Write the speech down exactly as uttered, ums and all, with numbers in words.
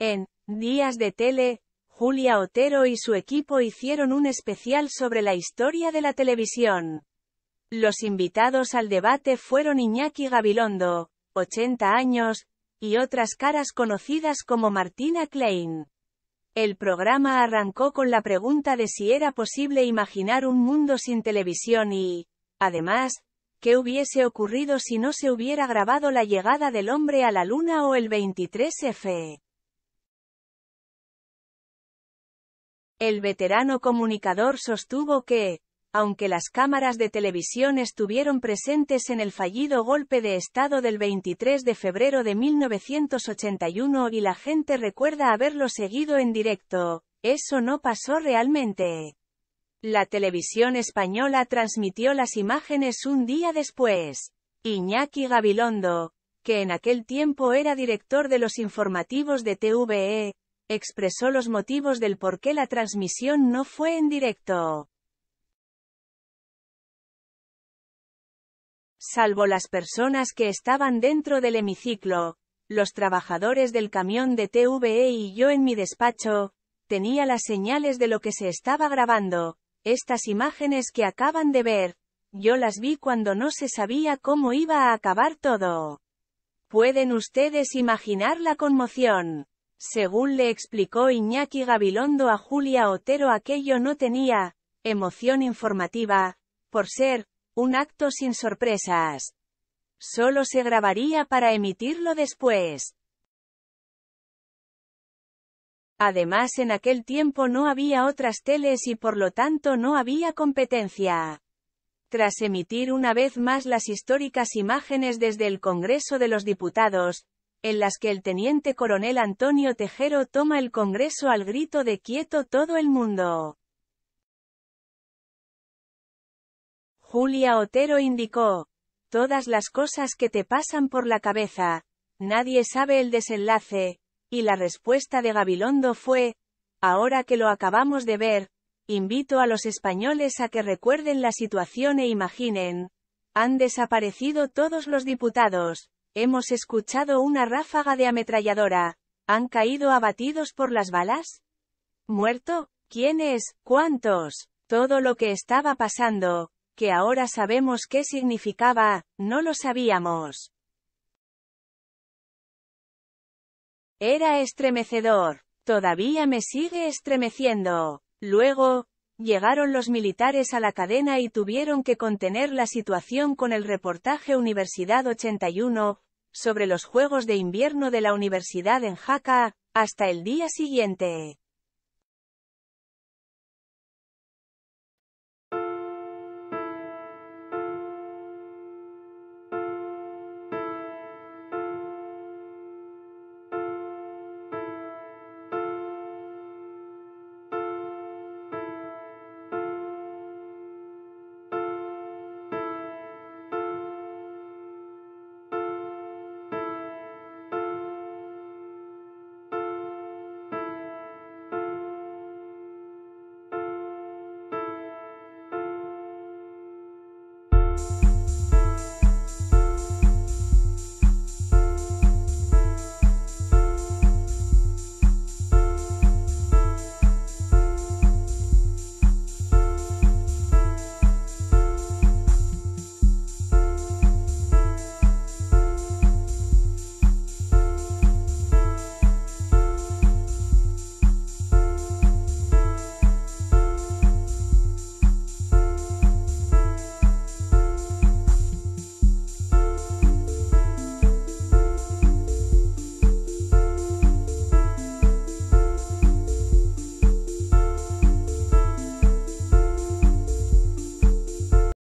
En Días de Tele, Julia Otero y su equipo hicieron un especial sobre la historia de la televisión. Los invitados al debate fueron Iñaki Gabilondo, ochenta años, y otras caras conocidas como Martina Klein. El programa arrancó con la pregunta de si era posible imaginar un mundo sin televisión y, además, ¿qué hubiese ocurrido si no se hubiera grabado la llegada del hombre a la luna o el veintitrés efe? El veterano comunicador sostuvo que, aunque las cámaras de televisión estuvieron presentes en el fallido golpe de Estado del veintitrés de febrero de mil novecientos ochenta y uno y la gente recuerda haberlo seguido en directo, eso no pasó realmente. La televisión española transmitió las imágenes un día después. Iñaki Gabilondo, que en aquel tiempo era director de los informativos de T V E, expresó los motivos del por qué la transmisión no fue en directo. Salvo las personas que estaban dentro del hemiciclo, los trabajadores del camión de T V E y yo en mi despacho, tenía las señales de lo que se estaba grabando. Estas imágenes que acaban de ver, yo las vi cuando no se sabía cómo iba a acabar todo. ¿Pueden ustedes imaginar la conmoción? Según le explicó Iñaki Gabilondo a Julia Otero, aquello no tenía emoción informativa, por ser un acto sin sorpresas. Solo se grabaría para emitirlo después. Además, en aquel tiempo no había otras teles y por lo tanto no había competencia. Tras emitir una vez más las históricas imágenes desde el Congreso de los Diputados, en las que el teniente coronel Antonio Tejero toma el Congreso al grito de «¡Quieto todo el mundo!», Julia Otero indicó: «Todas las cosas que te pasan por la cabeza, nadie sabe el desenlace», y la respuesta de Gabilondo fue: «Ahora que lo acabamos de ver, invito a los españoles a que recuerden la situación e imaginen, han desaparecido todos los diputados, hemos escuchado una ráfaga de ametralladora, ¿han caído abatidos por las balas? ¿Muerto? ¿Quiénes? ¿Cuántos? Todo lo que estaba pasando, que ahora sabemos qué significaba, no lo sabíamos». Era estremecedor. Todavía me sigue estremeciendo. Luego, llegaron los militares a la cadena y tuvieron que contener la situación con el reportaje Universidad ochenta y uno, sobre los Juegos de Invierno de la Universidad en Jaca, hasta el día siguiente.